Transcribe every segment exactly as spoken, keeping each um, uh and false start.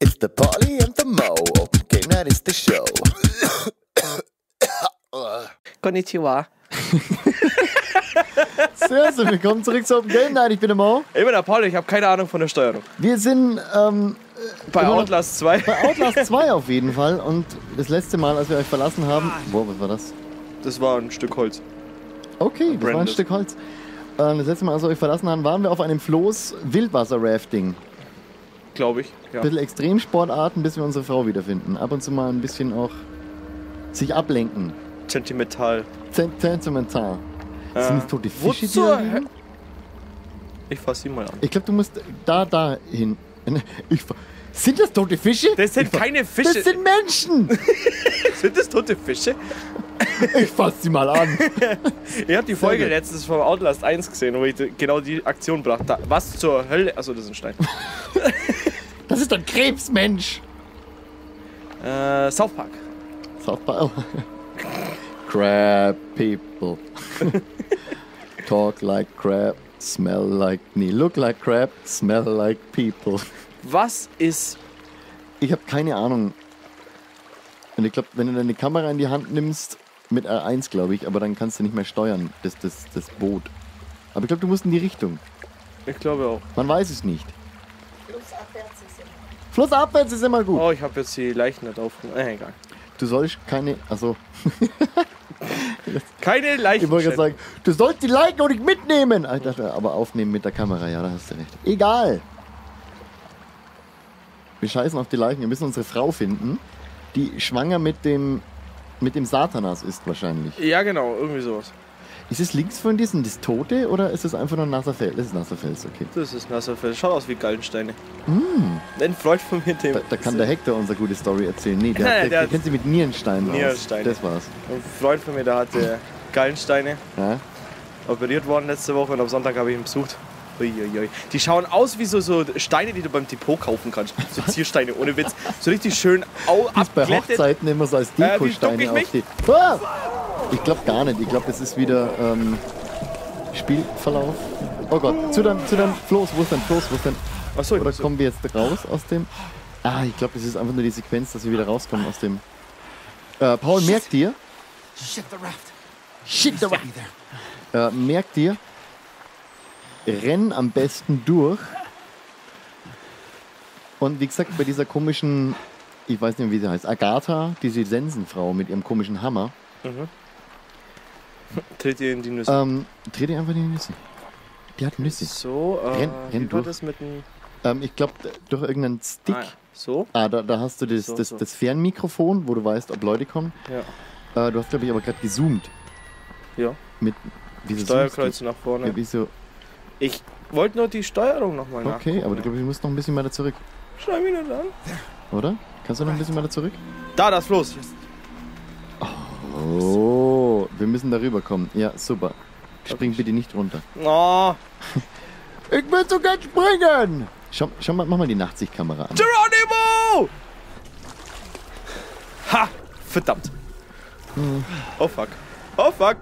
It's the Polly and the Mo. Open Game Night is the show. Konnichiwa. Sehr, sehr willkommen zurück zu Open Game Night. Ich bin der Mo. Ich bin der Paul, ich habe keine Ahnung von der Steuerung. Wir sind ähm, Bei Outlast zwei. Bei Outlast zwei auf jeden Fall. Und das letzte Mal, als wir euch verlassen haben... Boah, was war das? Das war ein Stück Holz. Okay, das Branded. war ein Stück Holz. Äh, das letzte Mal, als wir euch verlassen haben, waren wir auf einem Floß Wildwasser-Rafting. Glaube ich, ja. Ein bisschen Extremsportarten, bis wir unsere Frau wiederfinden. Ab und zu mal ein bisschen auch sich ablenken. Sentimental. Zent- Sentimental. Äh, Sind das tote Fische, die wozu? da liegen? Ich fass sie mal an. Ich glaube, du musst da, da hin. Ich, fa- sind das tote Fische? Das sind Ich fa- keine Fische. Das sind Menschen! Sind das tote Fische? Ich fass sie mal an. Ich habe die Folge gut. letztens vom Outlast eins gesehen, wo ich genau die Aktion brachte. Was zur Hölle? Achso, das ist ein Stein. Das ist ein Krebsmensch. äh, South Park. South Park. Crab people. Talk like crab, smell like... Nee, look like crab, smell like people. Was ist... Ich habe keine Ahnung. Und ich glaube, wenn du deine Kamera in die Hand nimmst, mit R eins, glaube ich, aber dann kannst du nicht mehr steuern, das, das, das Boot. Aber ich glaube, du musst in die Richtung. Ich glaube auch. Man weiß es nicht. Flussabwärts ist immer gut. Oh, ich habe jetzt die Leichen nicht aufgenommen. Äh, egal. Du sollst keine... Also, Keine Leichen. ich wollte gerade sagen, du sollst die Leichen auch nicht mitnehmen. Ich dachte, aber aufnehmen mit der Kamera, ja, da hast du recht. Egal. Wir scheißen auf die Leichen. Wir müssen unsere Frau finden, die schwanger mit dem, mit dem Satanas ist wahrscheinlich. Ja, genau, irgendwie sowas. Ist es links von dir, sind das Tote oder ist es einfach nur ein nasser Fels? Das ist nasser Fels, okay. Das ist nasser Fels. Schaut aus wie Gallensteine. Mm. Ein Freund von mir, dem... Da, da kann der Hector unsere gute Story erzählen. Nee, der, Ja, der, der der hat- kennt sie mit Nierensteinen aus. Nierensteine. Das war's. Ein Freund von mir, der hatte Gallensteine. Ja? Operiert worden letzte Woche und am Sonntag habe ich ihn besucht. Uiuiui. Die schauen aus wie so, so Steine, die du beim Depot kaufen kannst. So Ziersteine, ohne Witz. So richtig schön au Ist bei abglättet. Hochzeiten immer so als Äh, wie duck Dekosteine ich auf mich? die... Ah! Ich glaube gar nicht. Ich glaube, das ist wieder ähm, Spielverlauf. Oh Gott, zu deinem, zu deinem Floß. Wo ist dein Floß? Wo ist dein... Achso, Oder ich kommen wir jetzt raus aus dem... Ah, ich glaube, das ist einfach nur die Sequenz, dass wir wieder rauskommen aus dem... Äh, Paul, merkt dir... Shit, the raft. Shit, the raft. Äh, merkt dir... Renn am besten durch. Und wie gesagt, bei dieser komischen... Ich weiß nicht, wie sie heißt. Agatha, diese Sensenfrau mit ihrem komischen Hammer. tritt ihr in die Nüsse. Ähm, dreh dir einfach in die Nüsse. Die hat Nüsse. So, äh, renn- wie renn war durch. das mit dem... Ähm, ich glaube, durch irgendeinen Stick. Ah, ja. So? Ah, da, da hast du das, So, das, so. das Fernmikrofon, wo du weißt, ob Leute kommen. Ja. Äh, du hast, glaube ich, aber gerade gezoomt. Ja. Mit, wieso Steuerkreuz nach zoomst du? vorne. Ja, wieso? Ich wollte nur die Steuerung nochmal nachgucken. Okay, aber du glaube ich, musst noch ein bisschen weiter zurück, Schau mich nicht an. oder? Kannst du noch ein bisschen weiter zurück? Da, das Floß. Oh, wir müssen darüber kommen. Ja, super. Spring bitte nicht runter. Oh, Ich will so gern springen! Schau, schau mal, mach mal die Nachtsichtkamera an. Geronimo! Ha! Verdammt. Hm. Oh fuck. Oh fuck.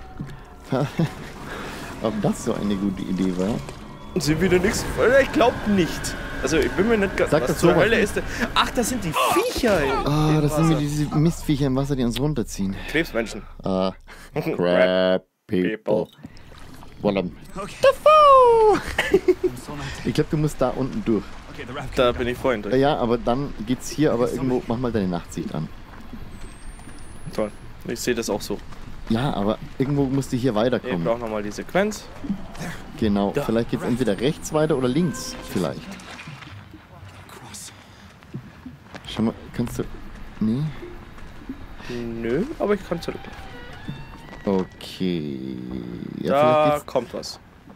Ob das so eine gute Idee war? Sind wieder nichts? Ich glaube nicht. Also ich bin mir nicht ganz... Sag Was das zur sowas Hölle nicht. ist denn... Ach, das sind die Viecher. Ah, im das sind Wasser. mir diese Mistviecher im Wasser, die uns runterziehen. Krebsmenschen. Ah, crap people. People. Wallam. Ich glaube, du musst da unten durch. Da bin ich vorhin durch. Ja, aber dann geht's hier aber irgendwo... Mach mal deine Nachtsicht an. Toll. Ich sehe das auch so. Ja, aber irgendwo musst du hier Ich weiterkommen. brauche nochmal die Sequenz. Genau, vielleicht geht's entweder rechts weiter oder links vielleicht. Schau mal, kannst du... Nee? Nö, aber ich kann zurück. Okay. Ja, Da vielleicht geht's... kommt was.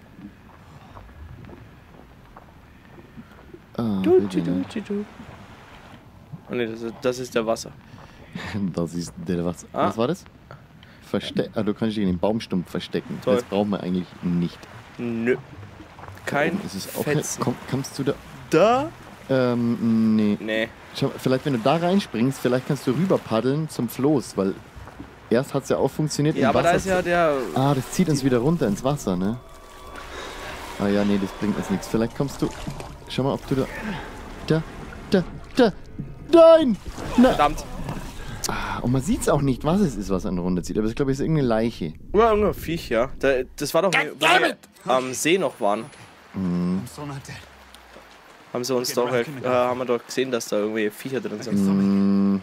Ah, Du, bitte, du, ne? du, du. Oh ne, das ist, das ist der Wasser. Das ist der was. Ah. Was war das? Verste ah, du kannst dich in den Baumstumpf verstecken. Toll. Das brauchen wir eigentlich nicht. Nö. Kein Das ist auch Fetzen. Komm, kommst du da? Da? Ähm, nee. Nee. Schau, vielleicht wenn du da reinspringst, vielleicht kannst du rüber paddeln zum Floß, weil erst hat es ja auch funktioniert. Ja, im aber da Wasser ist ja zu- der... Ah, das zieht uns wieder runter ins Wasser, ne? Ah ja, nee, das bringt uns nichts. Vielleicht kommst du... Schau mal, ob du da... Da, da, da. Nein! Na. Verdammt. Und man sieht es auch nicht, was es ist, was an der Runde zieht. Aber ich glaube, es ist irgendeine Leiche. Ja, irgendein Viech, ja. Da, das war doch, wo wir am See noch waren. Mhm. I'm so not dead. Haben sie uns doch, äh, haben wir doch gesehen, dass da irgendwie Viecher drin sind. Mhm.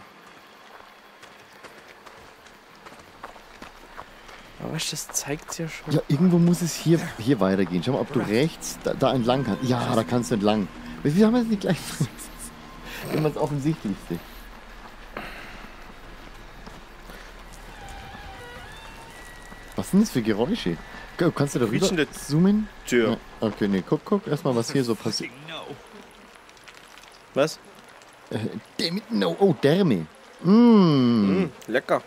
Aber weißt du, das zeigt ja schon. Ja, irgendwo muss es hier, hier weitergehen. Schau mal, ob du rechts da, da entlang kannst. Ja, da kannst du entlang. Wieso haben wir es nicht gleich? Immer das Offensichtlichste. Was sind das für Geräusche? Kannst du da rüber Quietschende zoomen? Tür. Ja, okay, nee, guck, guck erstmal, was hier so passiert. Was? Äh, damn it, no. Oh, Därme. Mm. Mm, lecker.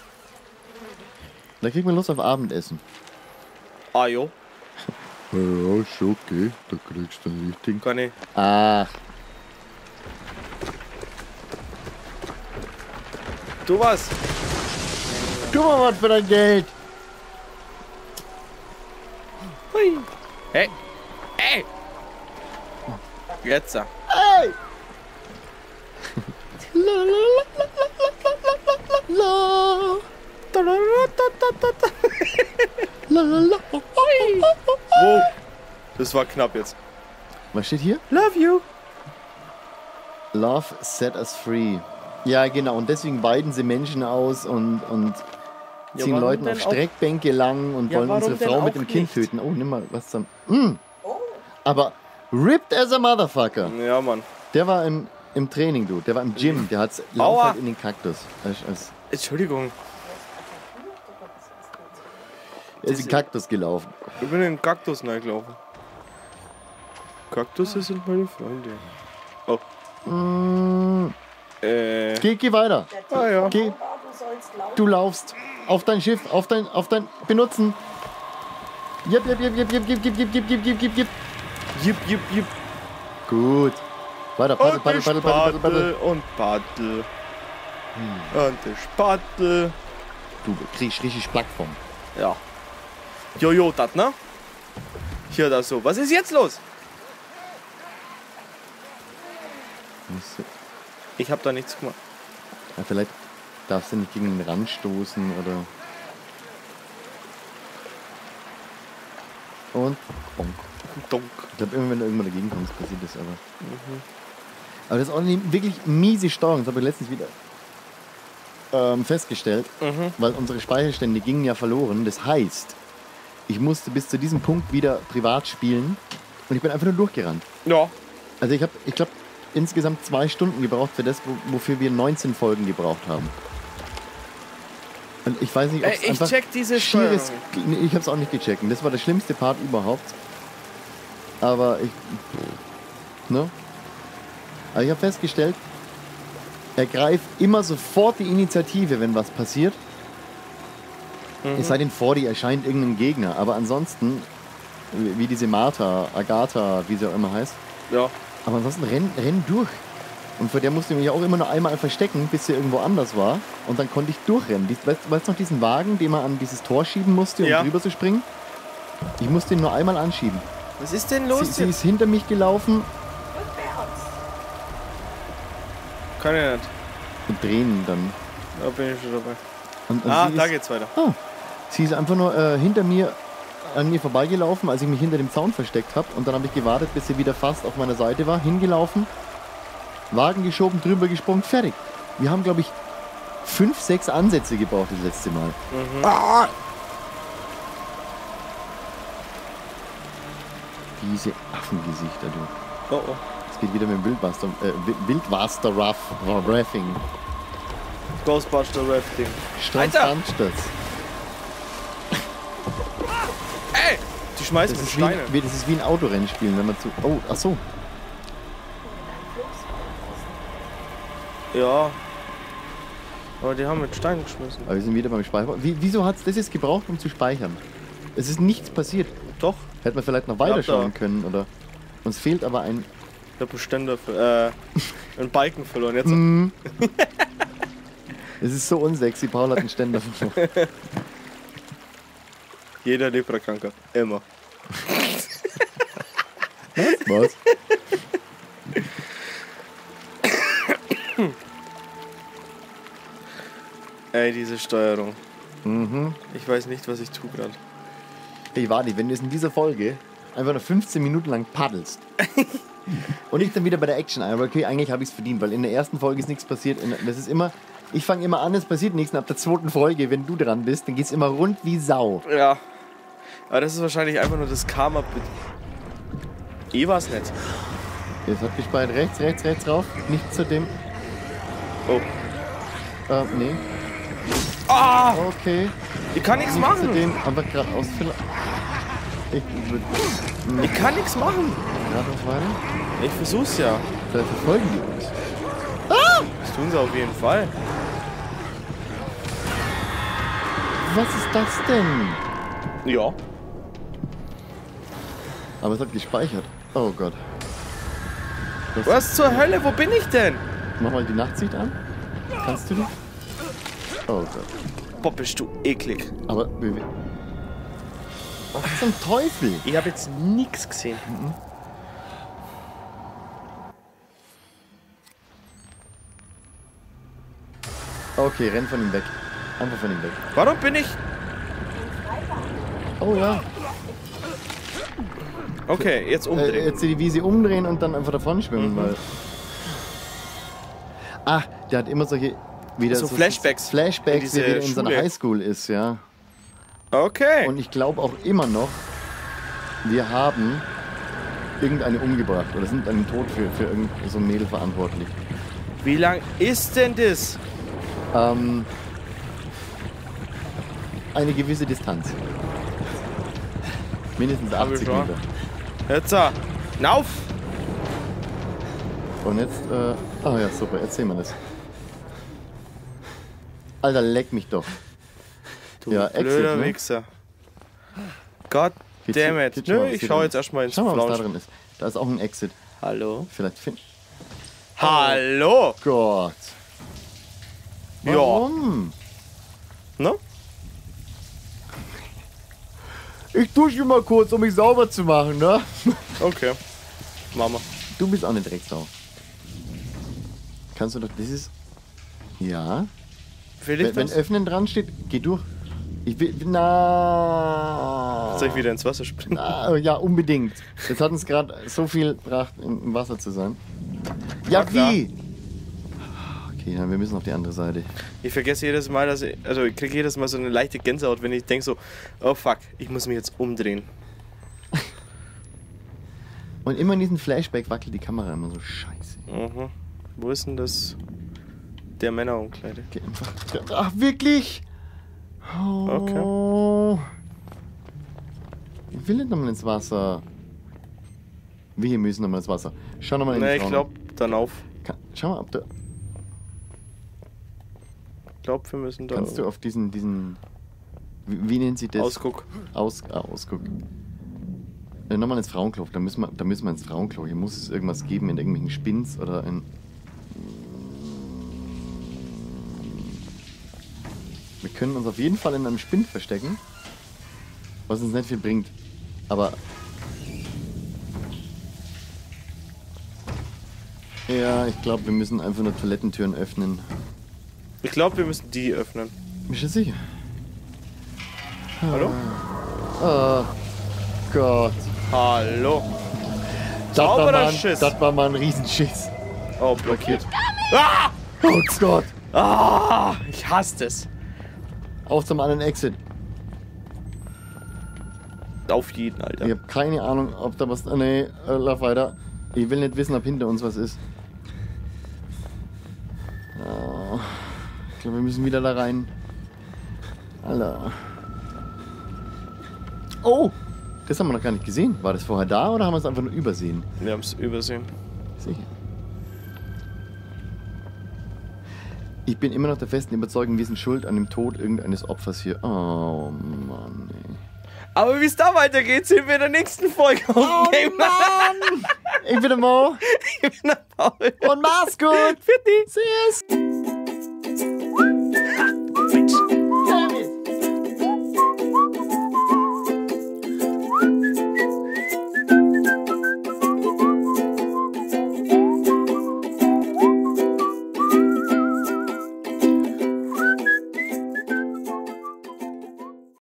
Da kriegt man Lust auf Abendessen. Ah, jo. Ja, schon okay. Da kriegst du ein richtig. Gar nicht. Ach, Du was? tu mal was für dein Geld. Hui. Hey. Hey. Jetzt. Hey! La la la la la la la la la. Wow. Das war knapp jetzt. Was steht hier? Love you. Love set us free. Ja, genau. Und deswegen weiden sie Menschen aus und, und Ja, ziehen warum Leuten denn auf auch- Streckbänke lang und Ja, wollen warum unsere denn Frau mit auch dem Kind nicht? töten. Oh, nimm mal was zum. Mm. Aber ripped as a motherfucker. Ja, Mann. Der war im, im Training, du. Der war im Gym. Der hat's Aua. lauf halt in den Kaktus. Er ist, er ist, Entschuldigung. er ist in den Kaktus gelaufen. Ich bin in den Kaktus reingelaufen. Kaktusse sind meine Freunde. Oh. Mm. Äh. Geh, geh weiter. Ah, ja. Geh. Du laufst. Auf dein Schiff. Auf dein. Auf dein. Benutzen. Jip, jip, jip, jip, jip, jip, jip, jip, jip, jip, jip, jip. Jip, jip, jip. Gut. Weiter. Paddel, Und paddel, die paddel, paddel, paddel, paddel. Spatel und Paddel. Und die Spatel. Du kriegst richtig Plattform. Ja. Jojo, das, ne? Hier, das so. Was ist jetzt los? Ich hab da nichts gemacht. Ja, vielleicht darfst du nicht gegen den Rand stoßen oder. Und. Bonk. Donk. Ich glaube, immer wenn du irgendwann dagegen kommst, passiert das aber. Mhm. Aber das ist auch eine wirklich miese Steuerung. Das habe ich letztens wieder ähm, festgestellt, Mhm. weil unsere Speicherstände gingen ja verloren. Das heißt, ich musste bis zu diesem Punkt wieder privat spielen und ich bin einfach nur durchgerannt. Ja. Also ich habe, ich glaube, insgesamt zwei Stunden gebraucht für das, wo- wofür wir neunzehn Folgen gebraucht haben. Und ich weiß nicht, ob Ey, es ich einfach check diese schieres... Steuerung. Nee, ich habe es auch nicht gecheckt. Und das war der schlimmste Part überhaupt. Aber ich... Ne? Aber ich habe festgestellt, ergreif immer sofort die Initiative, wenn was passiert. Mhm. Es sei denn, vor dir erscheint irgendein Gegner. Aber ansonsten, wie wie diese Martha, Agatha, wie sie auch immer heißt. Ja. Aber ansonsten renn, renn durch. Und vor der musste ich mich auch immer nur einmal verstecken, bis sie irgendwo anders war. Und dann konnte ich durchrennen. Dies- Weißt, weißt du noch diesen Wagen, den man an dieses Tor schieben musste, um Ja. drüber zu springen? Ich musste ihn nur einmal anschieben. Was ist denn Sie, los sie jetzt? ist hinter mich gelaufen Kann ich nicht. und drehen dann. Da bin ich schon dabei. Und, und Ah, sie, da ist, geht's weiter. ah, sie ist einfach nur äh, hinter mir an mir vorbeigelaufen, als ich mich hinter dem Zaun versteckt habe. Und dann habe ich gewartet, bis sie wieder fast auf meiner Seite war. Hingelaufen, Wagen geschoben, drüber gesprungen, fertig. Wir haben, glaube ich, fünf, sechs Ansätze gebraucht das letzte Mal. Mhm. Ah! Diese Affengesichter, du. Oh, oh. Es geht wieder mit dem Wildwaster, äh, Wi- Wildwaster Ruff, Raffing. Ghostbuster Rafting. Strand Alter! Randstadt. Ey! Die schmeißen Das mit ist, wie, Steine. wie, das ist wie ein Autorennen spielen, wenn man zu. Oh, ach so. Ja. Aber die haben mit Steinen geschmissen. Aber wir sind wieder beim Speichern. Wie, wieso hat es das jetzt gebraucht, um zu speichern? Es ist nichts passiert. Doch. Hätte man vielleicht noch Ja, weiterschauen da. können, oder? Uns fehlt aber ein. Der Bestände für, äh, einen Balken verloren. Jetzt. Mm. Es ist so unsexy. Paul hat einen Ständer verloren. Jeder Leprakranker. Immer. Was? Eieiei, diese Steuerung. Mhm. Ich weiß nicht, was ich tue gerade. Hey, warte, wenn du jetzt in dieser Folge einfach nur fünfzehn Minuten lang paddelst und ich dann wieder bei der Action ein, aber okay, eigentlich habe ich es verdient, weil in der ersten Folge ist nichts passiert. In, das ist immer, ich fange immer an, es passiert nichts und ab der zweiten Folge, wenn du dran bist, dann geht es immer rund wie Sau. Ja. Aber das ist wahrscheinlich einfach nur das Karma. Eh war's nicht. Jetzt hat gespeichert rechts, rechts, rechts rauf, nicht zu dem. Oh. Äh, nee. Ah! Okay. Ich kann nichts Nicht machen. zu dem, einfach geradeaus. Ich würde Ich kann nichts machen. geradeaus weiter. Ich versuch's ja. Vielleicht verfolgen die uns. Das tun sie auf jeden Fall. Was ist das denn? Ja. Aber es hat gespeichert. Oh Gott. Was zur Hölle? Wo bin ich denn? Mach mal die Nachtsicht an. Kannst du die? Oh Gott. Boah, bist du eklig. Aber. wir- wir- Was zum Teufel? Ich habe jetzt nichts gesehen. Okay, renn von ihm weg. Einfach von ihm weg. Warum bin ich... Oh ja. Okay, jetzt Äh, umdrehen. jetzt die Wiese umdrehen und dann einfach davon schwimmen, Mhm. weil. Ach, der hat immer solche. Wieder So Flashbacks Flashbacks, in diese wie er wieder in seiner Schule. Highschool ist, ja. Okay. Und ich glaube auch immer noch, wir haben irgendeine umgebracht oder sind an dem Tod für, für irgend so ein Mädel verantwortlich. Wie lang ist denn das? Ähm, eine gewisse Distanz. Mindestens Hab ich achtzig schon. Meter. Jetzt, uh, nauf! Und jetzt, äh, ah ja, super, erzähl mal das. Alter, leck mich doch. Du Ja, blöder Exit, ne? Wichser. God Geht damn schon- it. geht schon Nö, mal, was ich hier schau drin jetzt ist. erstmal ins Schau mal, was da Flausch. drin ist. Da ist auch ein Exit. Hallo? Vielleicht finden. Hallo? Gott. Ja. Warum? Ne? Ich dusche mal kurz, um mich sauber zu machen, ne? Okay. Mama. Du bist auch eine Drecksau. Kannst du doch dieses. Ja. Will ich Wenn, wenn das? Öffnen dran steht, geh durch. Ich will. Na. Soll ich wieder ins Wasser springen? Ah, ja, unbedingt. Jetzt hat uns gerade so viel gebracht, im im Wasser zu sein. Ja, Na klar. wie? Okay, dann wir müssen auf die andere Seite. Ich vergesse jedes Mal, dass ich, also ich kriege jedes Mal so eine leichte Gänsehaut, wenn ich denke so, oh fuck, ich muss mich jetzt umdrehen. Und immer in diesem Flashback wackelt die Kamera immer so scheiße. Mhm. Wo ist denn das? Der Männerumkleide. Geh einfach. Ach, wirklich? Oh. Ich will nicht nochmal ins Wasser. Wir müssen nochmal ins Wasser. Schau nochmal in die Ne, ich Frau. glaube dann auf. Kann, schau mal, ob du. Ich glaube, wir müssen da Kannst du auf diesen. diesen wie, wie nennt sie das? Ausguck. Aus, ah, Ausguck. Äh, nochmal ins Frauenklo. Da müssen, wir, da müssen wir ins Frauenklo. Hier muss es irgendwas geben in irgendwelchen Spins oder in. Wir können uns auf jeden Fall in einem Spind verstecken. Was uns nicht viel bringt. Aber. Ja, ich glaube, wir müssen einfach nur Toilettentüren öffnen. Ich glaube, wir müssen die öffnen. Bist du sicher? Hallo? Oh Gott. Hallo. Das war, Sauberer mal ein, Schiss. das war mal ein Riesenschiss. Oh, blockiert. Ah! Oh Gott. Ah! Ich hasse es. Auf zum anderen Exit. Auf jeden, Alter. Ich habe keine Ahnung, ob da was. Nee, äh, lauf weiter. Ich will nicht wissen, ob hinter uns was ist. Oh, ich glaube, wir müssen wieder da rein. Alter. Oh! Das haben wir noch gar nicht gesehen. War das vorher da oder haben wir es einfach nur übersehen? Wir haben es übersehen. Sicher. Ich bin immer noch der festen Überzeugung, wir sind schuld an dem Tod irgendeines Opfers hier. Oh Mann, ey. Aber wie es da weitergeht, sehen wir in der nächsten Folge auf Oh Game. Mann! Ich bin der Mo. Ich bin der Paul. Und mach's gut! Fitti. Tschüss!